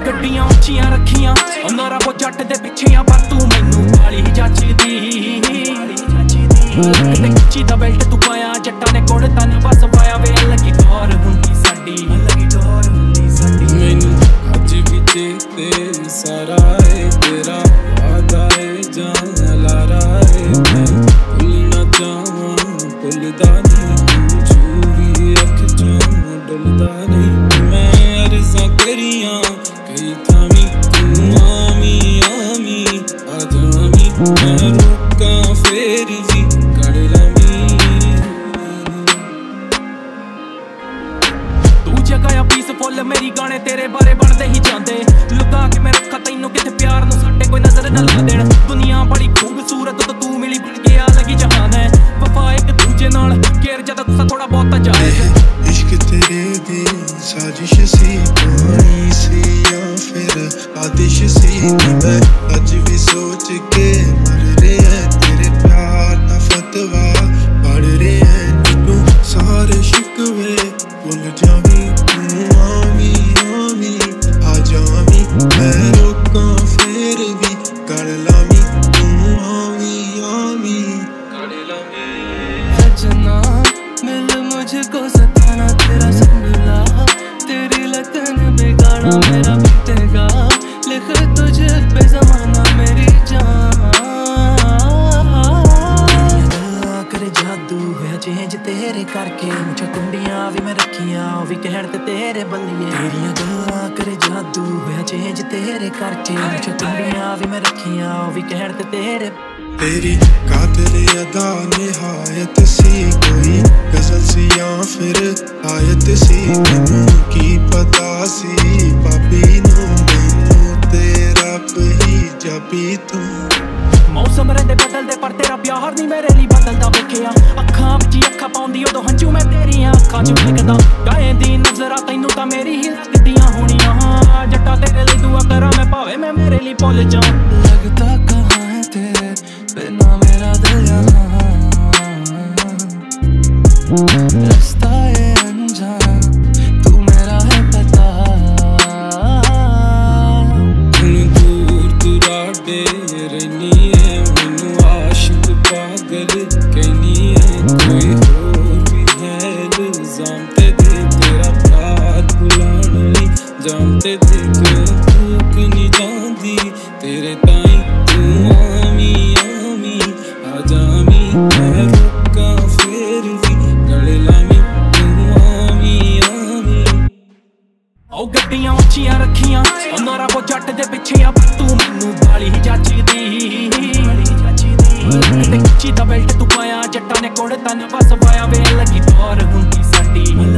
गड्डियां उच्चियां रखियां अंदर वो जट दे पिछे आ पर तू मैनू वाली जचदी खिच्ची दा बेल्ट तू पाया जट्टा ने कोड़ तन बस पाया वे लगी डोर हुंदी साडी मैनू अज भी चेते सारा है तेरा वादा है जान लारा है मैं भुलना चाहां भुलदा नहीं छूरी अख चों डुलदा नहीं मैं अर्ज़ां करियां कई थामी तू आमी आमी आ जामी मैं रोकां फेर भी कर लवी तू जगाया पीसफुल मेरी गाने तेरे बारे बनते ही जाते लुका के मैं रखा तैनू किते प्यार नू साडे कोई नजर ना ला देण दुनिया बड़ी खूबसूरत तो तू मिली बन गया लगी जहान है वफा एक दूजे नाल केर जदा गुस्सा थोड़ा बहुत जायज इश्क तेरे दी साजिश सी कहानी सी या फिर आदिश सी मैं अज भी सोच के मर रहे हैं तेरे प्यार दा फतवा पढ़ रहे हैं तू सारे शिकवे भुल जावी तू आमी आमी आ जावी मैं रोकां फिर भी कर लावी तू आमी आमी कर लावी सजना मिल मुझको सताना तेरा संगला तेरी लगन बिगाड़ा मेरा बीतेगा लिख तुझ पे ज़माना मेरी जान करे जादू होया चेंज तेरे करके मुझे कुंडियां भी मैं रखियां ओ भी कहण ते तेरे बल्लिए तेरियां गल्लां करे जादू होया चेंज तेरे करके मुझे कुंडियां भी मैं रखियां ओ भी कहण ते तेरे तेरी कातिल अदा निहायत सी कोई गजल सी या फिर आयत सी मैनू की पता सी पापी नू मैनू तेरा ही जापी तू मौसम रहंदे बदलदे पर तेरा प्यार नहीं मेरे लिए बदलदा वेखिया अखां विच अखां पाउंदी उदों हंझू मैं तेरियां अखां च वेखदा गाएं दी नजरां तैनू तां मेरी ही लगदियां होणियां जट्टा तेरे लिए दुआ करा मैं भावे मैं मेरे लिए भुल जाऊं लगदा कहां है तेरे बिना मेरा दिल यहाँ रास्ता है अनजाना तू मेरा है पता दूर दुराडे रहनी है मैनू आशिक पागल कहनी है कोई और भी है इल्जाम ते दे तेरा प्यार भुलाना नहीं जानते थे भूख नहीं जाती तेरे ताई तू आमी आमी आ जामी मैं रोकां फिर भी कर लावी तू आमी आमी ओ गड्डियां उच्चियां रखियां अंदर वो जट दे पिछे आ पर तू मैनू वाली जचदी खिच्ची दा बेल्ट तू पाया जट्टा ने कोड़ तन बस पाया वे लगी डोर हुंदी साडी